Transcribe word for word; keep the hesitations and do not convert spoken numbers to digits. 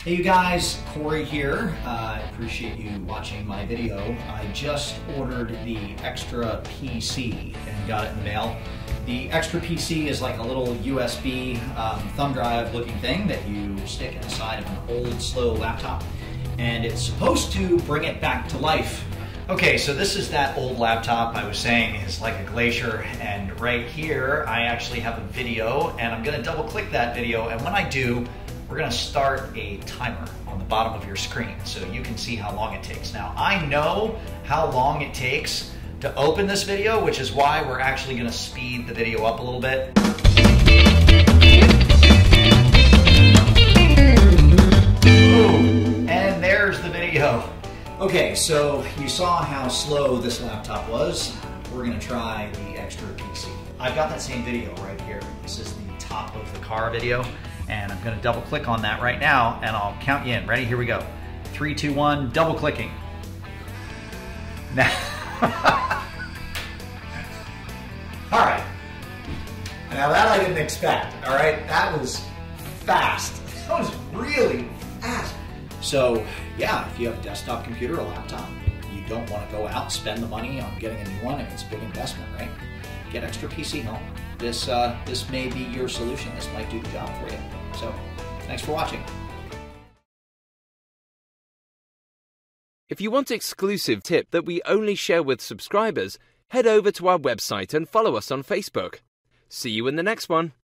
Hey you guys, Corey here. I uh, appreciate you watching my video. I just ordered the Xtra-P C and got it in the mail. The Xtra-P C is like a little U S B um, thumb drive looking thing that you stick in the side of an old slow laptop, and it's supposed to bring it back to life. Okay, so this is that old laptop I was saying is like a glacier, and right here I actually have a video, and I'm gonna double click that video, and when I do, we're gonna start a timer on the bottom of your screen so you can see how long it takes. Now, I know how long it takes to open this video, which is why we're actually gonna speed the video up a little bit. Ooh, and there's the video. Okay, so you saw how slow this laptop was. We're gonna try the Xtra-P C. I've got that same video right here. This is the top of the car video, and I'm gonna double click on that right now, and I'll count you in. Ready? Here we go. Three, two, one, double clicking. Now, all right. Now that I didn't expect, all right? That was fast. That was really fast. So yeah, if you have a desktop computer or a laptop, you don't want to go out and spend the money on getting a new one, and it's a big investment, right? Get Xtra-P C home. This, uh, this may be your solution. This might do the job for you. So, thanks for watching. If you want exclusive tip that we only share with subscribers, head over to our website and follow us on Facebook. See you in the next one.